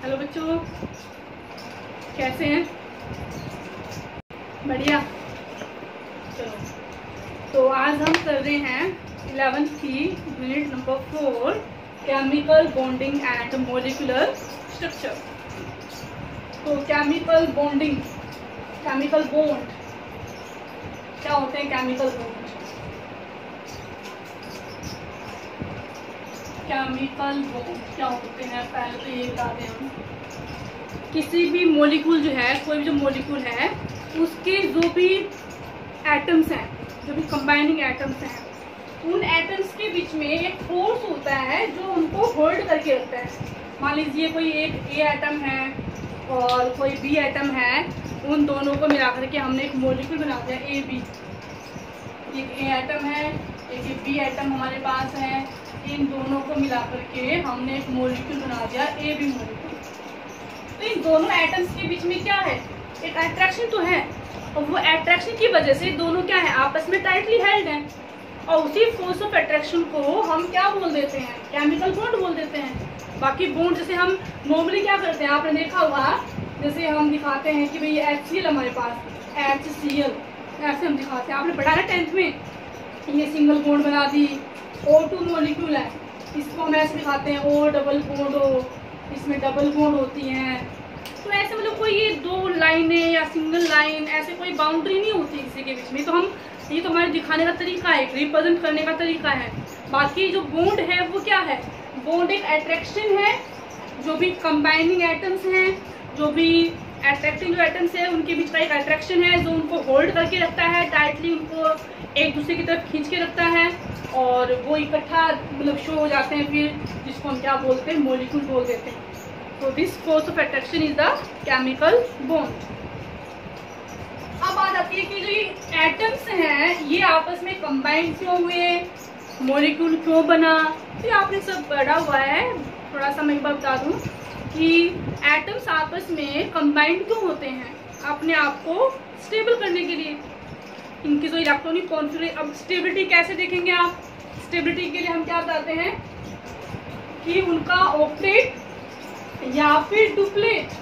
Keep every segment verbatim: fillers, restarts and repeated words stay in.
Hello बच्चों, कैसे हैं? बढ़िया। चलो, तो आज हम कर रहे हैं इलेवेंथ की unit number four, chemical bonding and molecular structure. तो केमिकल बॉन्डिंग, केमिकल बॉन्ड क्या होते हैं? केमिकल बॉन्ड केमिकल बॉन्ड क्या होते हैं? पहले तो ये बता दें हम, किसी भी मॉलिक्यूल जो है, कोई भी जो मॉलिक्यूल है, उसके जो भी एटम्स हैं, जो भी कंबाइनिंग एटम्स हैं, उन एटम्स के बीच में एक फोर्स होता है जो उनको होल्ड करके रखता है। मान लीजिए कोई एक ए एटम है और कोई बी एटम है, उन दोनों को मिलाकर के हमने एक मॉलिक्यूल बना दिया ए बी। एक ए एटम है, एक बी एटम हमारे पास है, इन दोनों को मिलाकर के हमने एक मॉलिक्यूल बना दिया ए बी मॉलिक्यूल। तो इन दोनों एटम्स के बीच में क्या है? एक अट्रैक्शन तो है, और वो अट्रैक्शन की वजह से दोनों क्या है? आपस में टाइटली हेल्ड हैं, और उसी फोर्स ऑफ अट्रैक्शन को हम क्या बोल देते हैं? केमिकल बॉन्ड बोल देते हैं। बाकी बॉन्ड जैसे हम नॉर्मली क्या करते हैं, आपने देखा होगा, जैसे हम दिखाते हैं कि भाई एच सी एल हमारे पास एच सी एल, ऐसे हम दिखाते हैं। आपने पढ़ा ना टेंथ में, ये सिंगल बॉन्ड बना दी, ओ टू मॉलिक्यूल है, इसको हम ऐसे दिखाते हैं ओ डबल बॉन्ड हो, इसमें डबल बॉन्ड होती हैं। तो ऐसे मतलब कोई ये दो लाइनें या सिंगल लाइन, ऐसे कोई बाउंड्री नहीं होती किसी के बीच में। तो हम ये तो हमारे दिखाने का तरीका है, रिप्रेजेंट करने का तरीका है। बाकी जो बॉन्ड है वो क्या है? बॉन्ड एक अट्रैक्शन है, जो भी कंबाइनिंग एटम्स हैं, जो भी अट्रैक्टिंग जो एटम्स है, उनके बीच का एक अट्रैक्शन है जो उनको होल्ड करके रखता है, टाइटली उनको एक दूसरे की तरफ खींच के रखता है, और वो इकट्ठा मतलब शो हो जाते हैं, फिर जिसको हम क्या बोलते हैं? मॉलिक्यूल बोल देते हैं। तो this force of attraction is the chemical bond. अब बात आती है कि जो ये एटम्स हैं, ये आपस में कंबाइन क्यों हुए, मॉलिक्यूल क्यों बना? तो आपने सब पढ़ा हुआ है। थोड़ा सा मैं एक बार बता दूं कि एटम्स आपस में कंबाइंड क्यों होते हैं? अपने आप को स्टेबल करने के लिए, इनकी जो इलेक्ट्रॉनिक कॉन्फिगरेशन। अब स्टेबिलिटी कैसे देखेंगे आप? स्टेबिलिटी के लिए हम क्या बताते हैं कि उनका ऑक्टेट या फिर डुप्लेट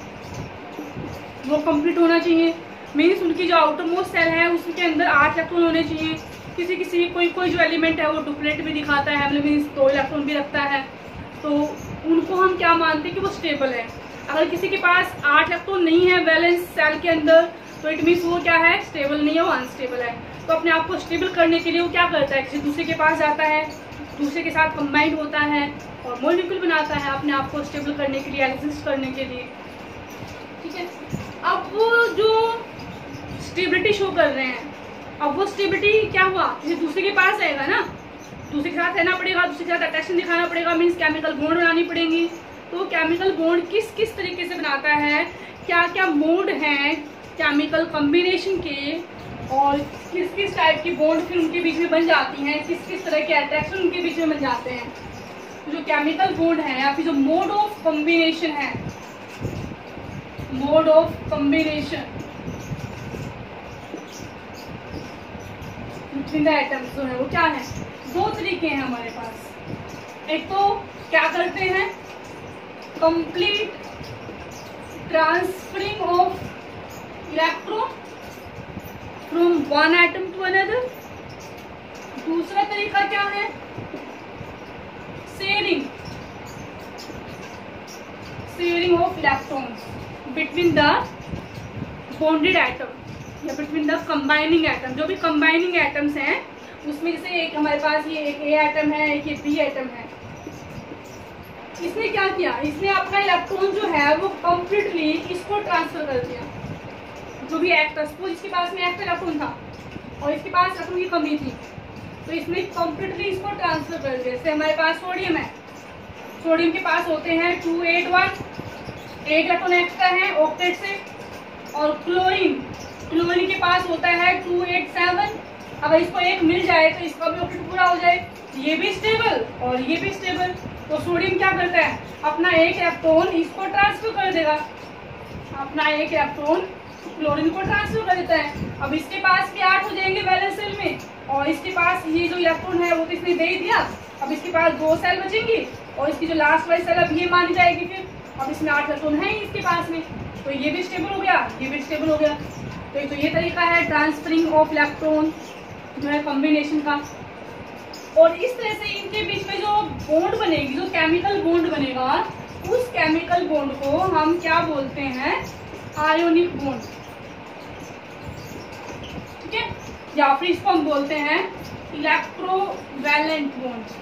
वो कंप्लीट होना चाहिए। मीन्स उनकी जो आउटर मोस्ट सेल है उसके अंदर आठ इलेक्ट्रॉन होने चाहिए। किसी किसी कोई कोई जो एलिमेंट है वो डुप्लेट भी दिखाता है, मतलब मीन्स दो इलेक्ट्रॉन भी रखता है, तो उनको हम क्या मानते हैं कि वो स्टेबल है। अगर किसी के पास आठ इलेक्ट्रॉन नहीं है वैलेंस सेल के अंदर, तो इट मीन्स वो क्या है? स्टेबल नहीं है, वो अनस्टेबल है। तो अपने आप को स्टेबल करने के लिए वो क्या करता है? किसी दूसरे के पास जाता है, दूसरे के साथ कंबाइंड होता है और मॉलिक्यूल बनाता है अपने आप को स्टेबल करने के लिए, एग्जिस्ट करने के लिए। ठीक है। अब वो जो स्टेबिलिटी शो कर रहे हैं, अब वो स्टेबिलिटी क्या हुआ? किसी दूसरे के पास जाएगा ना, दूसरे के साथ रहना पड़ेगा, दूसरे के साथ अट्रैक्शन दिखाना पड़ेगा, मीन्स केमिकल बॉन्ड बनानी पड़ेंगी। तो केमिकल बॉन्ड किस किस तरीके से बनाता है, क्या क्या मोड हैं केमिकल कॉम्बिनेशन के, और किस किस टाइप की बॉन्ड फिर उनके बीच में बन जाती हैं, किस किस तरह के अट्रैक्शन उनके बीच में बन जाते हैं। तो जो केमिकल बॉन्ड है या फिर जो मोड ऑफ कॉम्बिनेशन है, mode of combination between the atoms जो है वो क्या है? दो तरीके हैं हमारे पास। एक तो क्या करते हैं? Complete transferring of electron from one atom to another. दूसरा तरीका क्या है? Sharing sharing of electrons between the bonded atom या बिटवीन द कंबाइनिंग एटम। जो भी कंबाइनिंग एटम्स हैं उसमें जैसे एक हमारे पास ये एक ए एटम है, एक ये बी एटम है। इसने क्या किया? इसने अपना इलेक्ट्रॉन जो है वो कंप्लीटली इसको ट्रांसफर कर दिया। जो भी एक्ट, सपोज इसके पास में एक्ट इलेक्ट्रॉन था और इसके पास इलेक्ट्रॉन की कमी थी, तो इसने कंप्लीटली इसको ट्रांसफर कर दिया। जैसे हमारे पास सोडियम है, सोडियम के पास होते हैं टू एट वन, एक इलेक्ट्रॉन एक्स्ट्रा है ऑक्टेट से। और क्लोरीन, क्लोरीन के पास होता है टू एट सेवन। अगर इसको एक मिल जाए तो इसका भी ऑक्टेट पूरा हो जाए, ये भी स्टेबल और ये भी स्टेबल। तो सोडियम क्या करता है? अपना एक इलेक्ट्रॉन इसको ट्रांसफर कर देगा, अपना एक इलेक्ट्रॉन क्लोरीन को ट्रांसफर कर देता है। अब इसके पास भी आठ हो जाएंगे वैलेंस सेल में, और इसके पास ये जो इलेक्ट्रॉन है वो तो इसने दे ही दिया। अब इसके पास दो सेल बचेंगी और इसकी जो लास्ट वाली सेल अब ये मानी जाएगी फिर, अब इसमें आठ इलेक्ट्रॉन है ही इसके पास में, तो ये भी स्टेबल हो गया, ये भी स्टेबल हो गया। तो, तो ये तरीका है ट्रांसफरिंग ऑफ इलेक्ट्रॉन जो है कॉम्बिनेशन का। और इस तरह से इनके बीच में जो बॉन्ड बनेगी, जो केमिकल बॉन्ड बनेगा, उस केमिकल बॉन्ड को हम क्या बोलते हैं, आयोनिक बॉन्ड, ठीक है, या फिर इसको हम बोलते हैं इलेक्ट्रोवैलेंट बॉन्ड।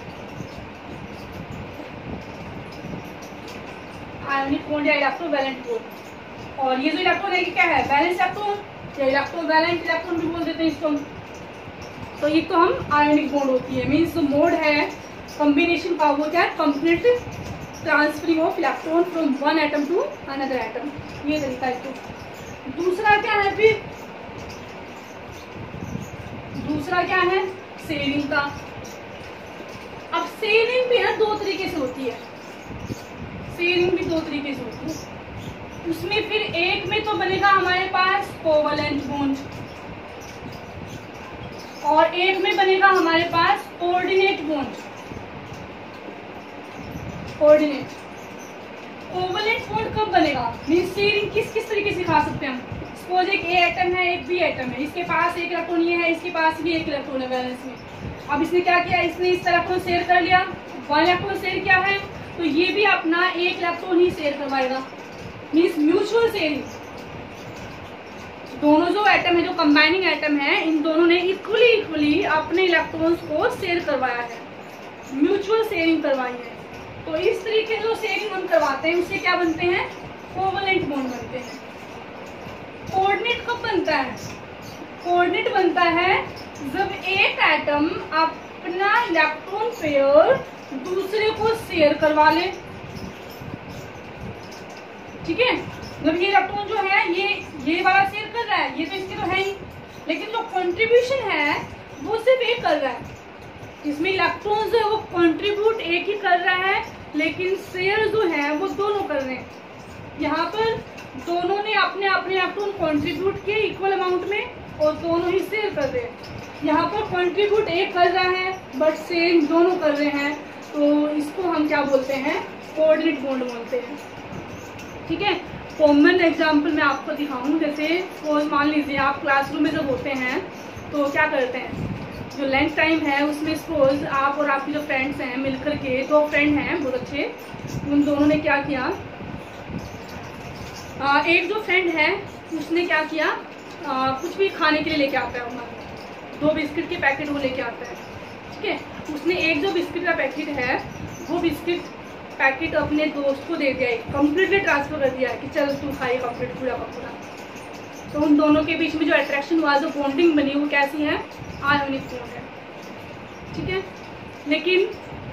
आयोनिक बॉन्ड या इलेक्ट्रोवैलेंट बॉन्ड। और ये जो इलेक्ट्रॉन है क्या है, वैलेंस इलेक्ट्रॉन या इलेक्ट्रोवैलेंट इलेक्ट्रॉन भी बोल देते हैं इसको। तो ये तो हम आयोनिक बॉन्ड होती है, मीन्स जो मोड है कॉम्बिनेशन का वो क्या है, complete transferring of electron from one atom to another atom, ये तरीका है। तो दूसरा क्या है, फिर दूसरा क्या है, सेविंग का। अब सेविंग भी ना दो तरीके से होती है, सेविंग भी दो तरीके से होती है। उसमें फिर एक में तो बनेगा हमारे पास कोवलेंट बॉन्ड, और एक में बनेगा हमारे पास coordinate bond. Coordinate covalent bond कब बनेगा, मींस सेविंग किस किस तरीके से खा सकते हैं हम। सपोज एक ए एटम है, एक बी एटम है, इसके पास एक इलेक्ट्रॉन ये है, इसके पास भी एक इलेक्ट्रॉन है बैलेंस में। अब इसने क्या किया, इसने इस इलेक्ट्रॉन शेयर कर लिया, वन इलेक्ट्रॉन शेयर किया है, तो ये भी अपना एक इलेक्ट्रॉन ही शेयर करवाएगा, मींस म्यूचुअल शेयरिंग। दोनों जो एटम है, जो कंबाइनिंग एटम है, इन दोनों ने इक्वली इक्वली अपने इलेक्ट्रॉन्स को शेयर करवाया है, म्यूचुअल शेयरिंग करवाई है। तो इस तरीके से जो शेयरिंग हम करवाते हैं उससे क्या बनते हैं, कोवलेंट बॉन्ड बनते हैं। कोऑर्डिनेट कब बनता है, कोऑर्डिनेट बनता है जब एक एटम अपना इलेक्ट्रॉन पेयर दूसरे को शेयर करवा ले, ठीक है। जब ये इलेक्ट्रॉन जो है ये ये वाला शेयर कर रहा है, ये तो इसके तो है ही, लेकिन जो कंट्रीब्यूशन है वो सिर्फ एक कर रहा है। इसमें इलेक्ट्रॉन जो है वो कंट्रीब्यूट एक ही कर रहा है, लेकिन शेयर जो है वो दोनों कर रहे हैं। यहाँ पर दोनों ने अपने अपने इलेक्ट्रॉन कंट्रीब्यूट किए इक्वल अमाउंट में, और दोनों ही शेयर कर रहे हैं। यहाँ पर कंट्रीब्यूट एक कर रहा है बट शेयर दोनों कर रहे हैं, तो इसको हम क्या बोलते हैं, कोऑर्डिनेट बॉन्ड बोलते हैं, ठीक है। कॉमन एग्जाम्पल मैं आपको दिखाऊं, जैसे सपोज मान लीजिए आप क्लासरूम में जब होते हैं तो क्या करते हैं, जो लंच टाइम है उसमें सपोज आप और आपकी जो फ्रेंड्स हैं मिलकर के, दो फ्रेंड हैं बहुत अच्छे, उन दोनों ने क्या किया, आ, एक जो फ्रेंड है उसने क्या किया, आ, कुछ भी खाने के लिए लेके आता है, उन्होंने दो बिस्किट के पैकेट वो लेके आता है, ठीक है। उसने एक जो बिस्किट का पैकेट है वो बिस्किट पैकेट अपने दोस्त को दे दिया, कंप्लीटली ट्रांसफर कर दिया कि चल तू खाइए कंप्लीट पूरा का पूरा। तो उन दोनों के बीच में जो अट्रैक्शन हुआ, जो बॉन्डिंग बनी, वो कैसी है, आयोनिक बॉन्ड है, ठीक है। लेकिन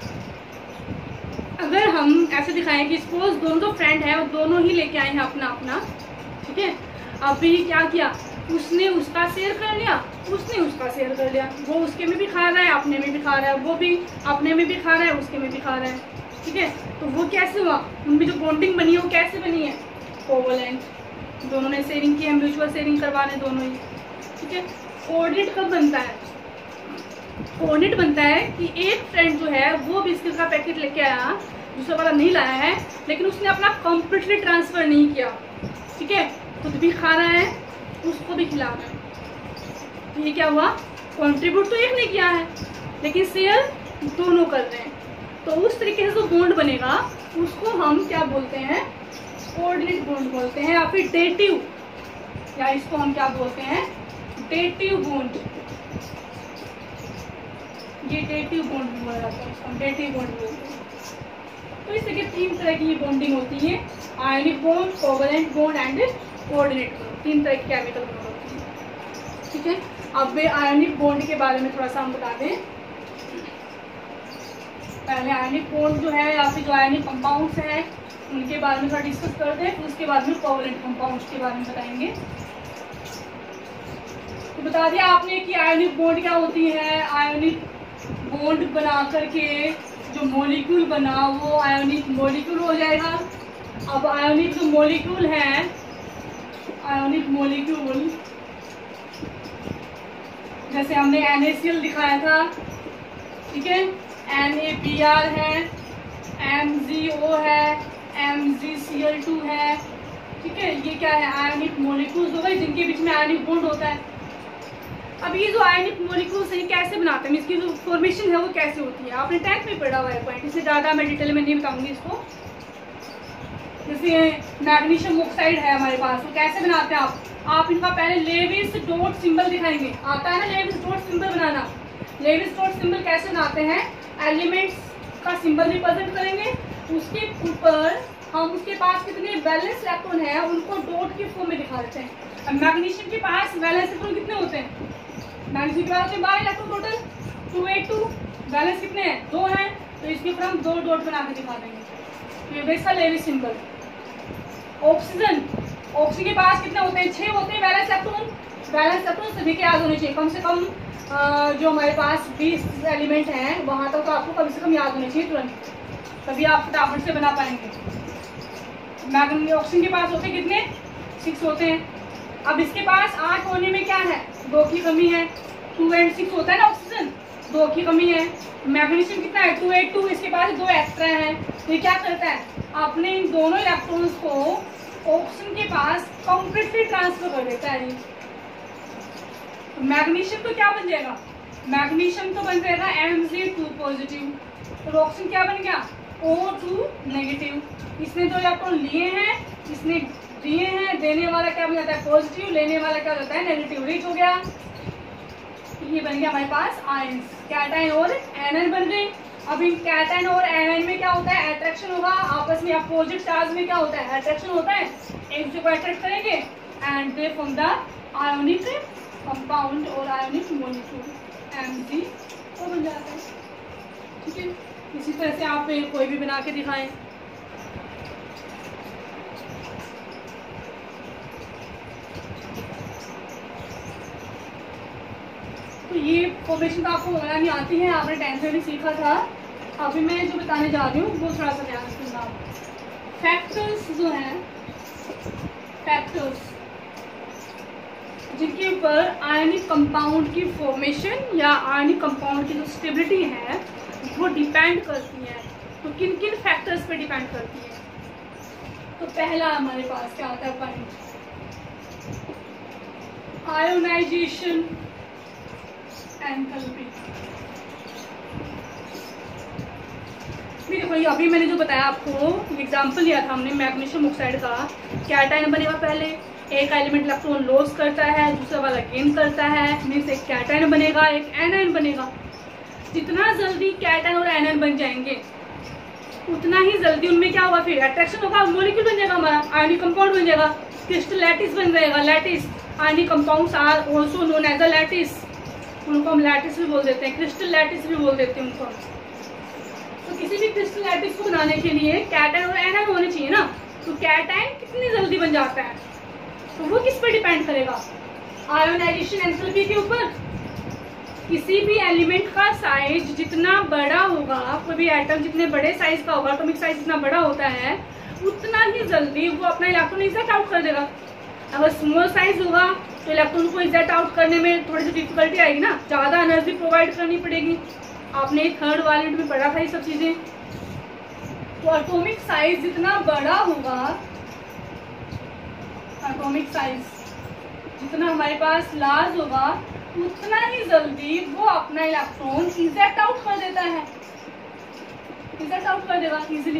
अगर हम ऐसे दिखाएं कि सपोज दोनों जो फ्रेंड है वो दोनों ही लेके आए हैं अपना अपना, ठीक है। अभी क्या किया, उसने उसका शेयर कर लिया, उसने उसका शेयर कर लिया, वो उसके में भी खा रहा है, अपने में भी खा रहा है, वो भी अपने में भी खा रहा है, उसके में भी खा रहा है, ठीक है। तो वो कैसे हुआ, उनमें जो बॉन्डिंग बनी है वो कैसे बनी है, कोवलेंट, दोनों ने शेयरिंग की है, म्यूचुअल शेयरिंग करवा रहे दोनों ही, ठीक है। कोऑर्डिनेट कब बनता है, कोऑर्डिनेट बनता है कि एक फ्रेंड जो है वो बिस्किट का पैकेट लेके आया, दूसरा वाला नहीं लाया है, लेकिन उसने अपना कंप्लीटली ट्रांसफर नहीं किया, ठीक है, खुद भी खा रहा है, उसको भी खिला रहा है। तो ये क्या हुआ, कंट्रीब्यूट तो एक ने किया है लेकिन शेयर दोनों कर रहे हैं। तो उस तरीके से जो बॉन्ड बनेगा उसको हम क्या बोलते हैं, कोऑर्डिनेट बॉन्ड बोलते हैं, या फिर डेटिव, या इसको हम क्या बोलते हैं, डेटिव बॉन्ड। ये डेटिव बॉन्ड भी बोला जाता है, इसको डेटिव बॉन्ड बोलते हैं। तो इस तरह तीन तरह की ये बॉन्डिंग होती है, ionic bond, covalent bond and coordinate bond, तीन तरह की केमिकल बॉन्ड होती है, ठीक है। अब वे आयनिक बॉन्ड के बारे में थोड़ा सा हम बता दें। पहले आयनिक बॉन्ड जो है या फिर जो आयनिक कंपाउंड्स हैं उनके बारे में थोड़ा डिस्कस कर दें, फिर उसके बाद में कोवलेंट कंपाउंड्स के बारे में बताएंगे। तो बता दिया आपने कि आयनिक बॉन्ड क्या होती है, आयनिक बॉन्ड बना करके जो मॉलिक्यूल बना वो आयोनिक मॉलिक्यूल हो जाएगा। अब आयोनिक जो मॉलिक्यूल है, आयोनिक मॉलिक्यूल जैसे हमने एन ए सी एल दिखाया था, ठीक है, एन ए बी आर है, एम जी ओ है, एम सी एल टू है, ठीक है। ये क्या है, आयनिक मॉलिक्यूल्स हो गए जिनके बीच में आयनिक बॉन्ड होता है। अब ये जो आयनिक मॉलिक्यूल्स हैं कैसे बनाते हैं, इसकी जो फॉर्मेशन है वो कैसे होती है, आपने टेंथ में पढ़ा हुआ है पॉइंट, इससे ज़्यादा मैं डिटेल में नहीं बताऊंगी इसको। जैसे मैग्नीशियम ऑक्साइड है हमारे पास, तो कैसे बनाते हैं आप आप इनका पहले लेविस डॉट सिंबल दिखाएंगे, आता है ना लेविस डॉट सिंबल बनाना। लेविस डॉट सिंबल कैसे बनाते हैं, एलिमेंट्स का सिंबल रिप्रेजेंट करेंगे, उसके ऊपर हम उसके पास कितने वैलेंस इलेक्ट्रॉन है उनको डॉट के फॉर्म में दिखा देते हैं। अब मैग्नीशियम के पास वैलेंस इलेक्ट्रॉन कितने होते हैं, मैग्नीशियम के पास होते हैं बारह electron total, two eight two, valence कितने हैं, दो हैं, तो इसके ऊपर हम दो डॉट बना के दिखा देंगे, तो ये बेस का लेविस सिंबल। ऑक्सीजन, ऑक्सीजन के पास कितने होते हैं, छह होते हैं वैलेंस इलेक्ट्रॉन। वैलेंस इलेक्ट्रॉन सभी के याद होने चाहिए, कम से कम आ, जो हमारे पास बीस एलिमेंट हैं वहां तक तो आपको कम से कम याद होने चाहिए तुरंत, तभी आप फटाफट से बना पाएंगे। मैग्नीशियम ऑक्सीजन के पास होते कितने, सिक्स होते हैं। अब इसके पास आठ होने में क्या है, दो की कमी है, टू एंड सिक्स होता है ना ऑक्सीजन, दो की कमी है। मैग्नीशियम कितना है, टू एट टू, इसके पास दो एक्स्ट्रा है, तो ये क्या करता है, आपने इन दोनों इलेक्ट्रॉन्स को ऑक्सीजन के पास कंप्लीटली ट्रांसफर कर देता है। मैग्नीशियम तो क्या बन जाएगा, मैग्नीशियम तो बन जाएगा एम जी टू पॉजिटिव, और ऑक्सीजन क्या बन गया, ओ टू नेगेटिव। इसने जो इलेक्ट्रॉन लिए हैं, इसने दिए हैं, देने वाला क्या बन जाता है पॉजिटिव, लेने वाला क्या होता है नेगेटिव, रीच हो गया। ये बन गया हमारे पास आयंस, कैटायन और एनायन बन गए। अब इन कैटायन और एनायन में क्या होता है, अट्रैक्शन होगा आपस में, अपोजिट चार्ज में क्या होता है, अट्रैक्शन होता है, एक दूसरे को अट्रैक्ट करेंगे and they form the ionic compound और आयोनिक मॉलिक्यूल एम जी वो बन जाता है, ठीक है। इसी तरह से आप कोई भी बना के दिखाएं। तो ये फॉर्मेशन तो आपको बनानी आती है, आपने टेंथ में भी सीखा था। अभी मैं जो बताने जा रही हूँ वो थोड़ा सा ध्यान रखना। फैक्टर्स जो हैं, फैक्टर्स जिनके ऊपर आयनिक कंपाउंड की फॉर्मेशन या आयनिक कंपाउंड की जो स्टेबिलिटी है वो डिपेंड करती है, तो किन किन फैक्टर्स पे डिपेंड करती है। तो पहला हमारे पास क्या होता है पॉइंट, आयोनाइजेशन एंथैल्पी। देखो ये अभी मैंने जो बताया आपको एग्जांपल लिया था हमने मैग्नीशियम ऑक्साइड का, कैटायन बनेगा, पहले एक एलिमेंट इलेक्ट्रॉन लॉस करता है, दूसरा वाला गेन करता है, मीन्स एक कैटायन बनेगा, एक एनायन बनेगा। जितना जल्दी कैटायन और एनायन बन जाएंगे उतना ही जल्दी उनमें क्या होगा, फिर अट्रैक्शन होगा, मॉलिक्यूल बन जाएगा, हमारा आयनिक कंपाउंड बन जाएगा, क्रिस्टल लैटिस बन जाएगा। Lattice ionic compounds are also known as a lattice, उनको हम लैटिस भी बोल देते हैं, क्रिस्टल लैटिस भी बोल देते हैं उनको। तो किसी भी क्रिस्टल लैटिस को बनाने के लिए कैटायन और एनायन होने चाहिए ना, तो कैटायन कितनी जल्दी बन जाता है, तो वो किस पर डिपेंड करेगा, आयोनाइजेशन एंथैल्पी के ऊपर। किसी भी एलिमेंट का साइज जितना बड़ा होगा, कोई भी एटम जितने बड़े साइज का होगा, एटॉमिक साइज जितना बड़ा होता है, उतना ही जल्दी वो अपना इलेक्ट्रॉन इजेक्ट आउट कर देगा। अगर स्मॉल साइज होगा तो इलेक्ट्रॉन को इजेक्ट आउट करने में थोड़ी सी डिफिकल्टी आएगी ना, ज़्यादा एनर्जी प्रोवाइड करनी पड़ेगी। आपने थर्ड वाले में पढ़ा था ये सब चीज़ें। तो एटॉमिक साइज जितना बड़ा होगा, एटॉमिक साइज जितना हमारे पास लार्ज होगा, उतना ही जल्दी वो अपना इलेक्ट्रॉन इजेक्ट आउट कर देता है, इजेक्ट आउट कर देगा इजीली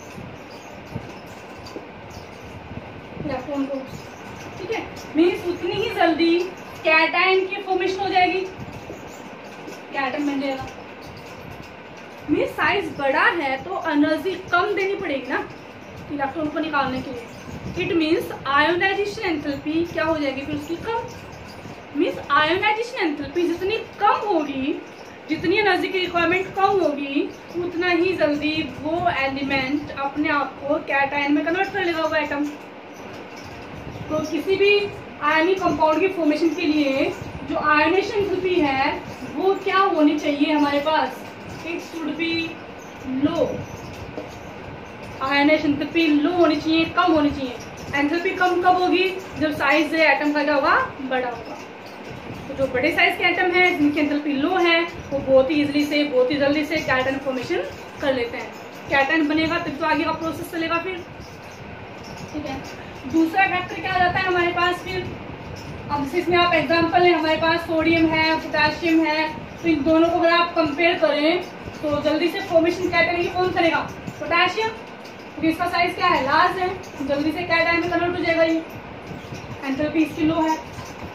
इलेक्ट्रॉन को, ठीक है। मीन्स उतनी ही जल्दी कैटायन की फॉर्मेशन हो जाएगी, कैटायन बन जाएगा। मीन्स साइज बड़ा है तो एनर्जी कम देनी पड़ेगी ना इलेक्ट्रॉन को निकालने के लिए। इट मीन्स आयोनाइजेशन एंथैल्पी क्या हो जाएगी फिर उसकी, कम। मीन्स आयोनाइजेशन एंथैल्पी जितनी कम होगी, जितनी एनर्जी की रिक्वायरमेंट कम होगी, उतना ही जल्दी वो एलिमेंट अपने आप को कैटायन में कन्वर्ट कर लेगा वो एटम। तो किसी भी आयनिक कंपाउंड की फॉर्मेशन के लिए जो आयोनाइजेशन एंथैल्पी है वो क्या होनी चाहिए हमारे पास, it should be low. Ionization enthalpy low होनी चाहिए, कम होनी चाहिए। एंथैल्पी कम कब होगी, जब साइज एटम का क्या होगा, बड़ा होगा। तो जो बड़े साइज के एटम है जिनकी एंथैल्पी लो है वो बहुत ही इजीली से, बहुत ही जल्दी से कैटायन फॉर्मेशन कर लेते हैं। कैटायन बनेगा तब तो आगे का प्रोसेस चलेगा फिर। ठीक है। दूसरा फैक्टर क्या आ जाता है हमारे पास फिर, अब इसमें आप एग्जांपल है, हमारे पास सोडियम है, पोटेशियम है, तो इन दोनों को अगर आप कंपेयर करें तो जल्दी से फॉर्मेशन कैटायन कौन करेगा, पोटेशियम, क्योंकि इसका साइज क्या है, लार्ज है, जल्दी से कैटायन में कन्वर्ट हो जाएगा, ये एंथैल्पी इसकी लो है।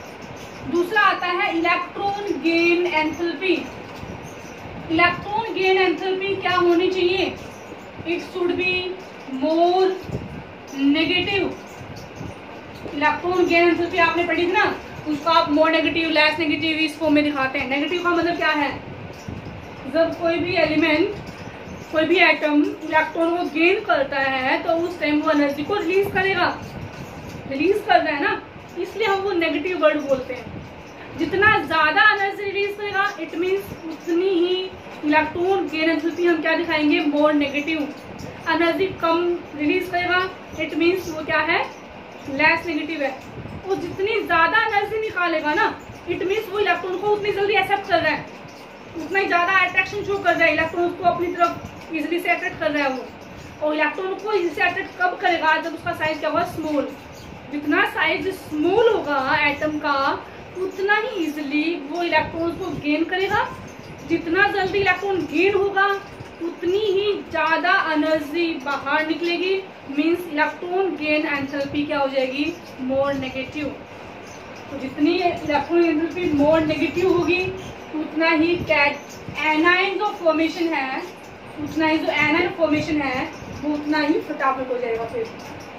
दूसरा आता है electron gain enthalpy. Electron gain enthalpy क्या होनी चाहिए, it should be more negative. Electron gain enthalpy आपने पढ़ी थी ना, उसको आप मोर नेगेटिव, लेस नेगेटिव इस फॉर्म में दिखाते हैं। नेगेटिव का मतलब क्या है, जब कोई भी एलिमेंट, कोई भी एटम इलेक्ट्रॉन को गेन करता है तो उस टाइम वो एनर्जी को रिलीज करेगा, रिलीज कर रहा है ना, इसलिए हम वो नेगेटिव वर्ड बोलते हैं। जितना ज्यादा एनर्जी रिलीज करेगा इट मीन्स उतनी ही इलेक्ट्रॉन गेन एंथैल्पी हम क्या दिखाएंगे, मोर नेगेटिव। एनर्जी कम रिलीज करेगा इट मीन्स वो क्या है, लेस नेगेटिव है। वो जितनी ज्यादा एनर्जी निकालेगा ना इट मीन्स वो इलेक्ट्रॉन को उतनी जल्दी एक्सेप्ट कर रहा है, उतना ही ज्यादा अट्रैक्शन शो कर रहा है, इलेक्ट्रॉन को अपनी तरफ इजिली से अट्रैक्ट कर रहा है वो। और इलेक्ट्रॉन को इजिली से अट्रैक्ट कब करेगा, जब उसका साइज क्या होगा, स्मॉल। जितना साइज स्मॉल होगा एटम का उतना ही इजिली वो इलेक्ट्रॉन को गेन करेगा। जितना जल्दी इलेक्ट्रॉन गेन होगा उतनी ही ज्यादा एनर्जी बाहर निकलेगी, मींस इलेक्ट्रॉन गेन एंथैल्पी क्या हो जाएगी, मोर नेगेटिव। तो जितनी इलेक्ट्रॉन एंथैल्पी मोर नेगेटिव होगी उतना ही कैट एनायन जो फॉर्मेशन है, उतना ही जो एनायन फॉर्मेशन है वो उतना ही फटाफट हो जाएगा। फिर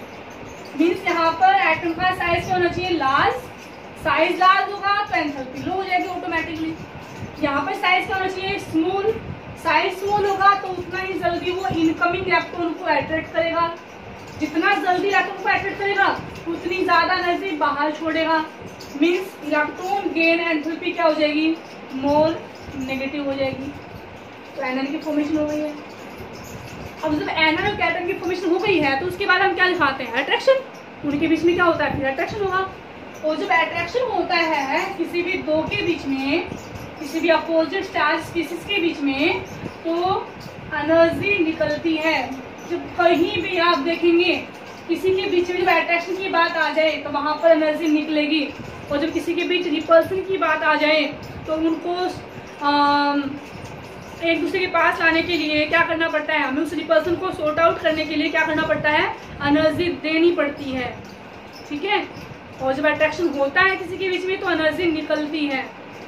मीन्स यहाँ पर एटम का साइज क्या होना चाहिए, लार्ज। साइज लार्ज होगा तो एंथैल्पी लो हो जाएगी ऑटोमेटिकली। यहाँ पर साइज क्या होना चाहिए, स्मॉल। साइज स्मॉल होगा तो उतना ही जल्दी वो इनकमिंग इलेक्ट्रॉन को अट्रैक्ट करेगा। जितना जल्दी इलेक्ट्रॉन को अट्रैक्ट करेगा उतनी ज्यादा एनर्जी बाहर छोड़ेगा, मीन्स इलेक्ट्रॉन गेन एंथैल्पी क्या हो जाएगी, मोर नेगेटिव हो जाएगी। तो एनएन की फॉर्मेशन हो गई है। अब जब एनएन और कैटन की फॉर्मेशन हो गई है तो उसके बाद हम क्या दिखाते हैं, अट्रैक्शन। उनके बीच में क्या होता है, फिर अट्रैक्शन होगा। और जब अट्रैक्शन होता है किसी भी दो के बीच में, किसी भी अपोजिट चार्ज स्पीसीज के बीच में, तो एनर्जी निकलती है। जब कहीं भी आप देखेंगे किसी के बीच में जब अट्रैक्शन की बात आ जाए तो वहां पर एनर्जी निकलेगी। और जब किसी के बीच रिपल्सन की बात आ जाए तो उनको आ, एक दूसरे के पास लाने के लिए क्या करना पड़ता है, हमें उस रिपल्सन को सॉर्ट आउट करने के लिए क्या करना पड़ता है, एनर्जी देनी पड़ती है। ठीक है। और जब अट्रैक्शन होता है किसी के बीच में तो एनर्जी निकलती है।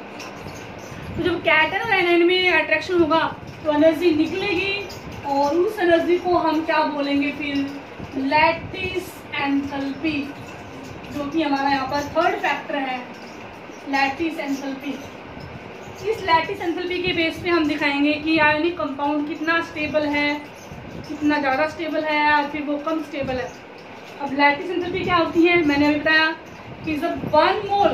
तो जब कैटन और एनायन में अट्रैक्शन होगा तो एनर्जी निकलेगी और उस एनर्जी को हम क्या बोलेंगे फिर, लैटिस एंथैल्पी, जो कि हमारा यहाँ पर थर्ड फैक्टर है, लैटिस एंथैल्पी। इस लैटिस एंथैल्पी के बेस पे हम दिखाएंगे कि आयोनिक कंपाउंड कितना स्टेबल है, कितना ज़्यादा स्टेबल है या फिर वो कम स्टेबल है। अब लैटिस एंथैल्पी क्या होती है, मैंने अभी बताया कि जब one mole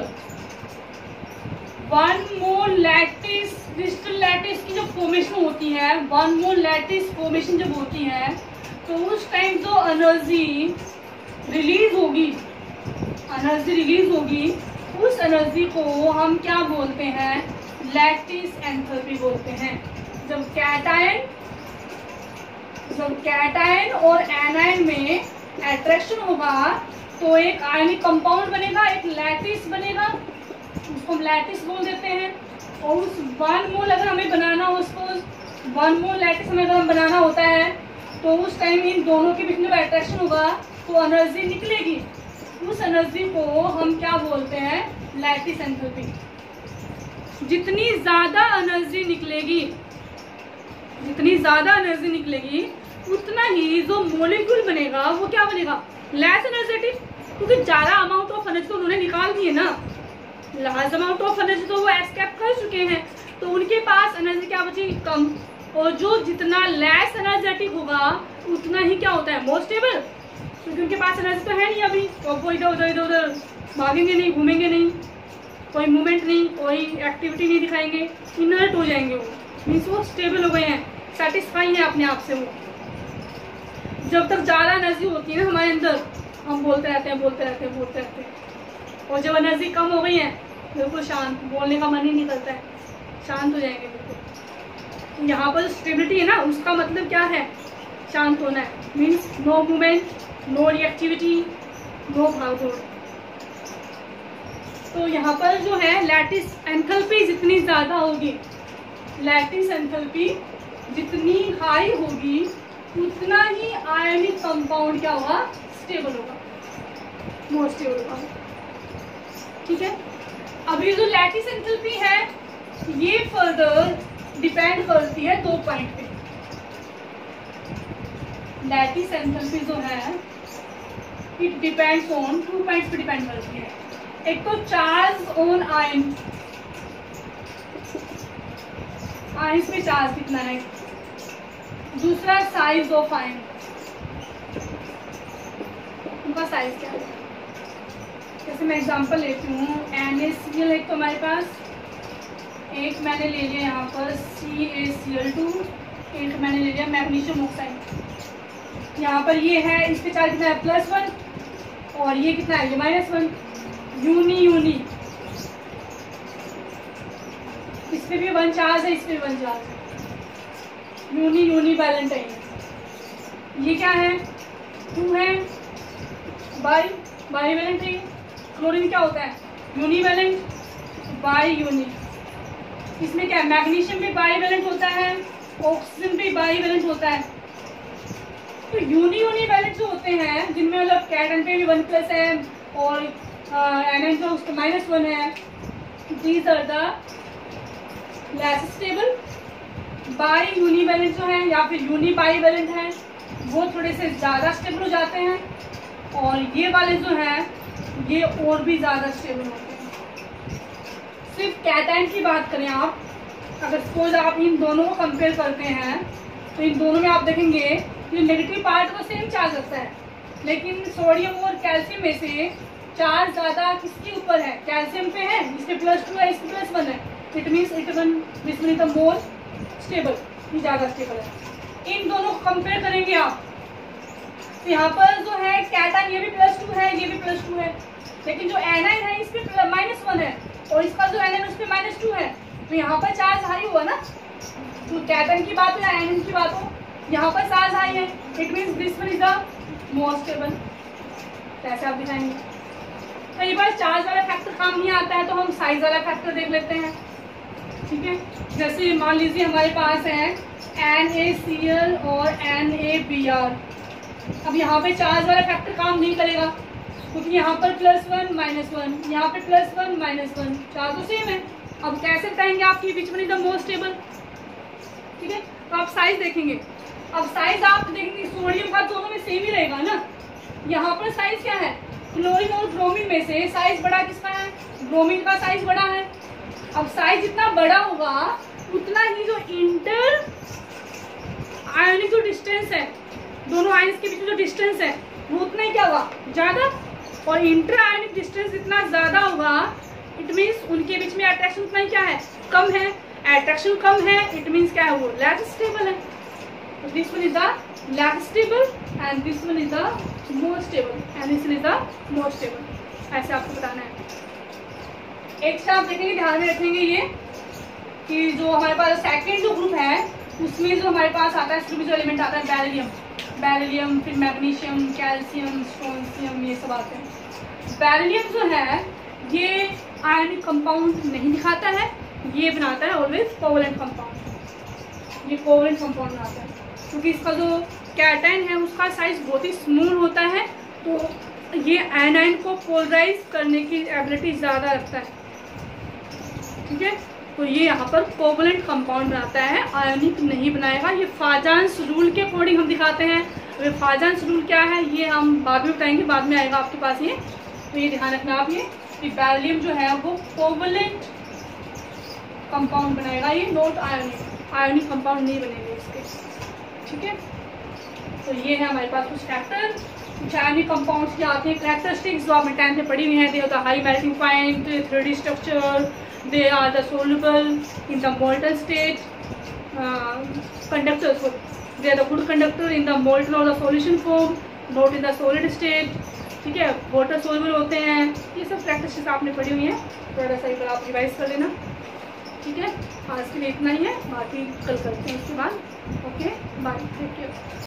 one mole lattice crystal lattice की जो फॉर्मेशन होती है, वन मोल लैटिस फॉर्मेशन जब होती है तो उस टाइम जो एनर्जी रिलीज होगी, एनर्जी रिलीज होगी उस एनर्जी को हम क्या बोलते हैं, लैटिस एंथैल्पी बोलते हैं। जब कैटायन जब कैटायन और एनायन में अट्रैक्शन होगा तो एक आयनिक कंपाउंड बनेगा, एक लैटिस बनेगा, उसको हम लैटिस बोल देते हैं। और उस वन मोल अगर हमें बनाना हो, उसको वन मोल लैटिस हमें अगर हम बनाना होता है तो उस टाइम इन दोनों के बीच में अट्रैक्शन होगा तो एनर्जी निकलेगी। उस एनर्जी को हम क्या बोलते हैं, लैटिस एंथैल्पी। जितनी ज्यादा एनर्जी निकलेगी जितनी ज्यादा एनर्जी निकलेगी उतना ही जो मॉलिक्यूल बनेगा वो क्या बनेगा, लेस एनर्जेटिक, क्योंकि ज्यादा अमाउंट ऑफ एनर्जी तो उन्होंने निकाल दिए ना, लार्ज अमाउंट ऑफ एनर्जी तो वो एस्केप कर चुके हैं, तो उनके पास एनर्जी क्या बची, कम। और जो जितना लेस एनर्जेटिक होगा उतना ही क्या होता है, मोर स्टेबल, क्योंकि उनके पास एनर्जी तो है नहीं अभी, तो वो इधर उधर इधर उधर भागेंगे नहीं, घूमेंगे नहीं, कोई मूवमेंट नहीं, कोई एक्टिविटी नहीं दिखाएंगे, इनर्ट हो जाएंगे वो, मीन्स वो स्टेबल हो गए हैं, सेटिस्फाई है अपने आप से वो। जब तक ज़्यादा एनर्जी होती है ना हमारे अंदर, हम बोलते रहते हैं बोलते रहते हैं बोलते रहते हैं, और जब एनर्जी कम हो गई है बिल्कुल शांत, बोलने का मन ही नहीं करता है, शांत हो जाएंगे बिल्कुल। यहाँ पर स्टेबिलिटी है ना, उसका मतलब क्या है, शांत होना है, means no movement, no reactivity, no भागदौड़। तो यहाँ पर जो है लैटिस एंथैल्पी जितनी ज़्यादा होगी, लैटिस एंथैल्पी जितनी हाई होगी, उतना ही आयनिक कंपाउंड क्या होगा, स्टेबल होगा, मोर स्टेबल होगा। ठीक है। अब ये जो लैटिस एंथैल्पी है ये फर्दर डिपेंड करती है दो पॉइंट पे। लैटिस एंथैल्पी जो है it depends on two points पे डिपेंड करती है। एक तो चार्ज ऑन आयन, आयन्स में चार्ज कितना है, दूसरा साइज ऑफ आयन, उनका साइज क्या है। जैसे मैं एग्जांपल लेती हूँ, एन ए सी एल एक तो हमारे पास, एक मैंने ले लिया यहाँ पर सी ए सी एल टू, एक मैंने ले लिया मैग्नीशियम ऑक्साइड। यहाँ पर ये है, इसके चार्ज कितना है, प्लस वन, और ये कितना है, ये माइनस वन। यूनी यूनी, इस पे भी वन चार्ज है, इस पे भी वन चार्ज है। यूनी यूनी वैलेंटाइन, ये क्या है, टू है, बाई बाई वैलेंट है। क्लोरीन क्या होता है, यूनी वैलेंट, बाई यूनी। इसमें क्या है, मैग्नीशियम भी बाई वैलेंट होता है, ऑक्सीजन भी बाई वैलेंट होता है। तो यूनी यूनी वैलेंट जो होते हैं, जिनमें मतलब कैटन पे भी वन प्लस है और एनएन जो उसका माइनस वन है, these are the less stable. Bi univalent जो है या फिर यूनी बाई वैलेंट है वो थोड़े से ज़्यादा स्टेबल हो जाते हैं, और ये वाले जो हैं ये और भी ज़्यादा स्टेबल होते हैं। सिर्फ कैटायन की बात करें आप, अगर सपोज आप इन दोनों को कंपेयर करते हैं तो इन दोनों में आप देखेंगे कि नेगेटिव पार्ट को सेम चार्ज रखता है, लेकिन सोडियम और कैल्शियम में से चार्ज ज़्यादा किसके ऊपर है, कैल्शियम पे है, इसके प्लस टू है, इसके प्लस वन है। It means it one this one is the more stable, ये ज़्यादा स्टेबल है। इन दोनों को कंपेयर करेंगे आप, तो यहाँ पर जो है कैटायन ये भी प्लस टू है, ये भी प्लस टू है, लेकिन जो एनाइन है इस पे माइनस वन है और इसका जो एनाइन उस पे माइनस टू है, तो यहाँ पर चार्ज हाई हुआ ना। तो कैटायन की बात हो या एनाइन की बात हो, यहाँ पर चार्ज हाई है, it means this one is the more stable. कैसे आप दिखाएंगे, कई बार चार्ज वाला फैक्टर काम नहीं आता है तो हम साइज वाला फैक्टर देख लेते हैं। ठीक है, जैसे मान लीजिए हमारे पास है एन ए सी एल और एन ए बी आर। अब यहाँ पे चार्ज वाला फैक्टर काम नहीं करेगा क्योंकि यहाँ पर प्लस वन माइनस वन, यहाँ पे plus one minus one, charge तो सेम है। अब कैसे बताएंगे आपकी which one is the more stable. ठीक है, तो आप साइज देखेंगे। अब साइज आप देखेंगे सोडियम का दोनों में सेम ही रहेगा ना। यहाँ पर साइज क्या है, क्लोरीन और ब्रोमीन में से साइज बड़ा किसका है, ब्रोमीन का साइज बड़ा है। अब साइज जितना बड़ा होगा उतना ही जो इंटर आयनिक जो डिस्टेंस है, दोनों आयन्स के बीच में जो डिस्टेंस है वो उतना ही क्या होगा, ज्यादा। और इंटर आयनिक डिस्टेंस जितना ज्यादा होगा इट मीन्स उनके बीच में अट्रैक्शन उतना ही क्या है, कम है। अट्रैक्शन कम है इट मीन्स क्या है, वो लेस स्टेबल है। तो this one is the less stable and this one is the more stable and this one is the more stable. ऐसे आपको बताना है। एक से आप देखेंगे, ध्यान में रखेंगे ये कि जो हमारे पास सेकेंड जो ग्रुप है उसमें जो हमारे पास आता है, इसमें जो एलिमेंट आता है बेरिलियम, बेरिलियम फिर मैग्नीशियम, कैल्शियम, स्ट्रोंशियम, ये सब आते हैं। बेरिलियम जो है ये आयनिक कंपाउंड नहीं दिखाता है, ये बनाता है ऑलवेज कोवलेंट कंपाउंड। ये कोवलेंट कंपाउंड बनाता है क्योंकि इसका जो कैटायन है उसका साइज बहुत ही स्मॉल होता है, तो ये एनाइन को पोलराइज करने की एबिलिटी ज़्यादा रखता है। ठीक है, तो ये यहाँ पर कोवलेंट कंपाउंड बनाता है, आयनिक नहीं बनाएगा। ये फाजान्स रूल के अकॉर्डिंग हम दिखाते हैं। अगर फाजान्स रूल क्या है ये हम बाद में बताएंगे, बाद में आएगा आपके पास ये। तो ये ध्यान रखना आप, ये कि बेरिलियम जो है वो कोवलेंट कंपाउंड बनाएगा, ये नॉट आयनिक, आयनिक कंपाउंड नहीं बनेंगे इसके। ठीक है, तो ये है हमारे पास कुछ फैक्टर, कुछ आयनिक कंपाउंड्स की आते हैं कैरेक्टरिस्टिक्स जो आपने टेंथ में पढ़ी हुई है। दे होता high melting point, three D structure, they are the soluble in the molten state, uh, conductors, they are the good conductor in the molten or the solution form, not in the solid state. ठीक है, water soluble होते हैं। ये सब practice आपने पढ़ी हुई है, थोड़ा सा एक बार आप रिवाइज कर लेना। ठीक है, आज के लिए इतना ही है, बाकी कल करते हैं इसके बाद। Okay, bye, take care.